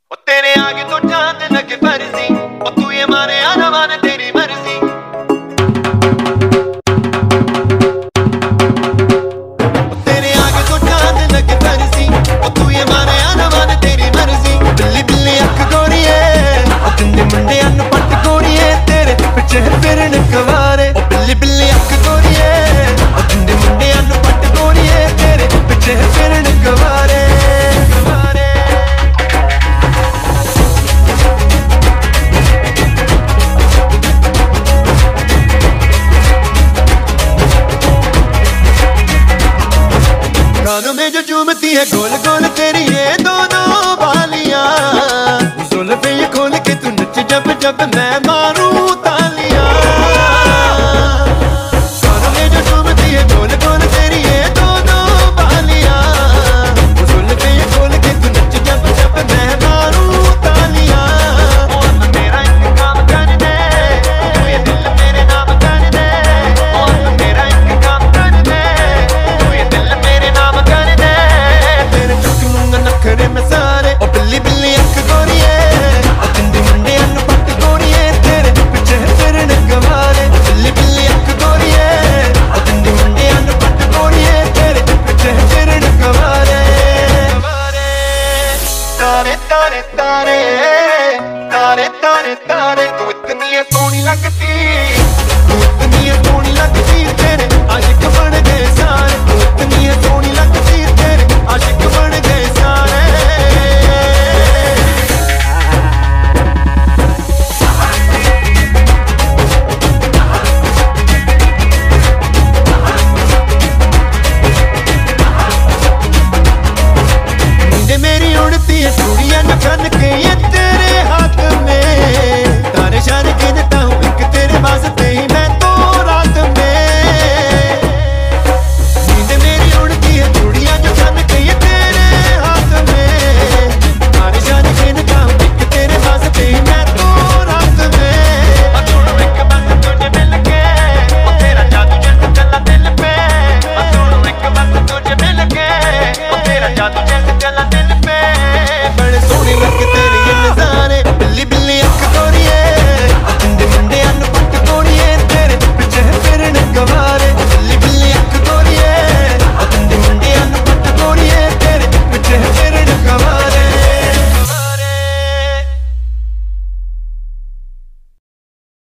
तेरे आगे तो चांद लगे फर्जी, तू ये माने आना माने तेरी मर्जी। तेरे आगे तो चांद लगे फर्जी, तू ये माने आना माने तेरी मर्जी। बिल्ली बिल्ली अख गोरिए, तिंदे मुंडे अन्न पट गोरिए, तेरे पिछे फिरन कवारे। बिल्ली बिल्ली अख गोरिए, तिंदे मुंडे अन्न पट गोरिए, तेरे पिछे फिरन कवारे। कानों में जो चूमती है गोल गोल तेरी ये दोनों बालियां, जुल्फे ये खोल के तू नच जब जब मैं मारूं तालियां। कानों में जो चूमती है गोल गोल तेरी ये दोनों बालियां, जुल्फे ये खोल के तू नच जब जब मैं मारूं तालियां। और मेरा इंतकाम कर दे, तू ये दिल मेरे नाम कर दे। और मेरा इंतकाम कर दे, तू ये दिल मेरे नाम कर दे। तेरे चुकूंगा नखरे में सारे, ओ बिल्ली बिल्ली अख गोरिए, तिंदे मुंडे अन्न पट गोरिए, तेरे पिछे फिरन गवारे। बिल्ली बिल्ली अख गोरिए, तिंदे मुंडे अन्न पट गोरिए, तेरे पिछे फिरन गवारे। तारे तारे तारे तारे तारे तारे, तू इतनी है सोहनी लगती, तू इतनी है सोहनी लगती, तेरे आशिक बन गए सारे। तू इतनी है सोहनी लगती, तेरे आशिक बन गए सारे। नींद मेरी उड़ती है चूड़ियां न खन के, ये